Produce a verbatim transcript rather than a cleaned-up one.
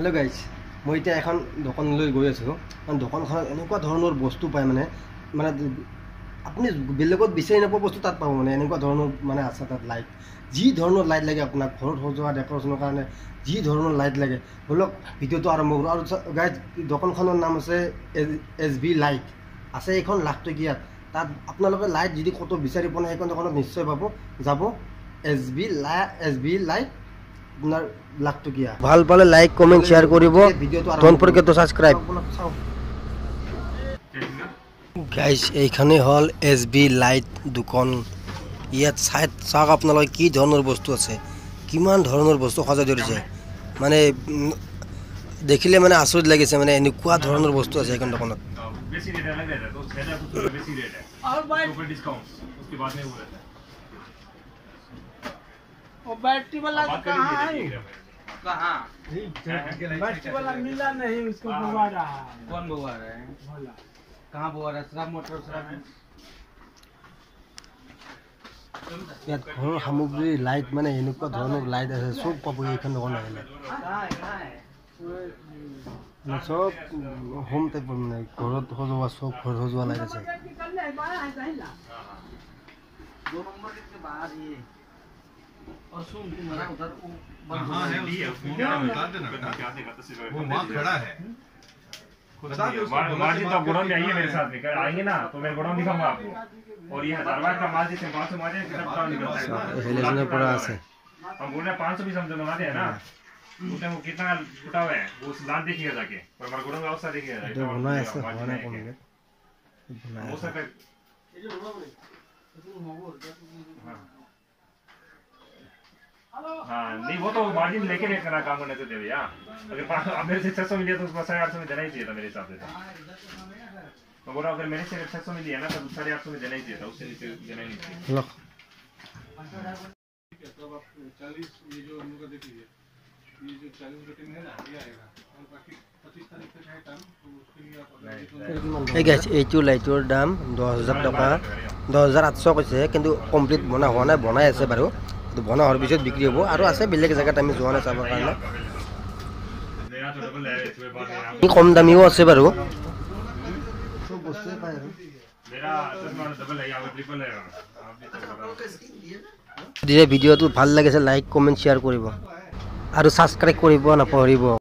Hello guys मैं इतना এখন দোকানলৈ গৈ আছো কাৰণ দোকানখনত এনেকুৱা ধৰণৰ বস্তু পায় মানে মানে আপুনি বেলেগত বিচাৰি নাপাব বস্তু তাত পাব মানে এনেকুৱা ধৰণৰ মানে আছে তাত লাইট যি ধৰণৰ লাইট লাগে আপোনাক ঘৰত সজোৱা ডেকৰেশ্যনৰ কাৰণে যি ধৰণৰ লাইট লাগে বলক ভিডিঅ'টো আৰম্ভ কৰোঁ। আৰু গাইজ দোকানখনৰ নাম আছে এছ বি লাইট আছে এইখন লাখটকীয়াত। তাত আপোনালোকে লাইট যদি ক'তো বিচাৰি পোৱা নাই সেইখন দোকানত নিশ্চয় পাব। যাব এছ বি লাই এছ বি লাইট আপনার লাখটকিয়া। ভাল পালে লাইক কমেন্ট শেয়ার করিব। Don't forget to subscribe. Guys এইখানে হল এছ বি লাইট দোকান। ইয়াত চাই চাওক আপোনালোকে কি ধৰণৰ বস্তু আছে, কিমান ধৰণৰ বস্তু সজাই ধৰিছে মানে দেখিলে মানে আচৰিত লাগিছে মানে এনেকুৱা ধৰণৰ বস্তু আছে এইখন দোকানত। बेसी रेट अलग रहता है तो छह कुछ बेसी रेट है और ऊपर डिस्काउंट उसके बाद में वो रहता है। और बैटरी वाला कहाँ है? कहाँ बैटरी वाला मिला नहीं, उसको बुआ रहा है। कौन बुआ रहा है? भोला। कहाँ बुआ रहा है? श्रम मोटर श्रम है। ইয়াত ঘৰৰ সামগ্ৰী লাইট মানে এনেকুৱা ধৰণৰ লাইট আছে, চব পাব এইখন দোকান আহিলে। চব হোম টাইপৰ মানে ঘৰত সজোৱা চব ঘৰত সজোৱা লাইট আছে। और सुन तुम्हारा उधर हाँ है उसको बता देना क्या देगा तो वो वहाँ खड़ा है बता दो उसको मार्जिन तो गोडाउन में आइए मेरे साथ में आएंगे ना तो मैं गोडाउन दिखाऊंगा आपको। और ये हजार वाट का मार्जिन से पाँच सौ मार्जिन कितना काम निकलता है हेलेजने पड़ा है। हम बोल रहे हैं पाँच सौ भी समझो लगाते हैं ना उसमें वो कितना फुटा हुआ है वो लाद देखिएगा जाके और हमारा गोडाउन का अवस्था देखिएगा तो बना ऐसा होना कौन है हो सकता है। हाँ नहीं वो तो मार्जिन लेके रेट करना काम करने से दे भैया। अगर अब मेरे से छह सौ मिलिया तो उसको साढ़े आठ सौ में देना ही चाहिए था मेरे हिसाब से। तो बोला अगर मेरे से छह सौ में लिया ना तो साढ़े आठ सौ में देना ही चाहिए था, उससे नीचे देना ही नहीं चाहिए। चालीस ये जो हम लोग का देखिए ये जो चालीस रेटिंग है ना ये आएगा और बाकी पच्चीस तारीख तक है टाइम तो उसके लिए आप এই গাইজ এইটো লাইটৰ দাম দহ হাজাৰ টকা দহ হাজাৰ আঠশ কৈছে, কিন্তু কমপ্লিট বনা হোৱা নাই, বনাই আছে বাৰু। তো বনা হোৱাৰ পিছত বিক্ৰী হ'ব আৰু আছে বেলেগ জেগাত আমি যোৱা নাই চাবৰ কাৰণে। কম দামীও আছে বাৰু, চব বস্তুৱে পায় আৰু। যদি ভিডিঅ'টো ভাল লাগিছে লাইক কমেণ্ট শ্বেয়াৰ কৰিব আৰু ছাবস্ক্ৰাইব কৰিব নাপাহৰিব।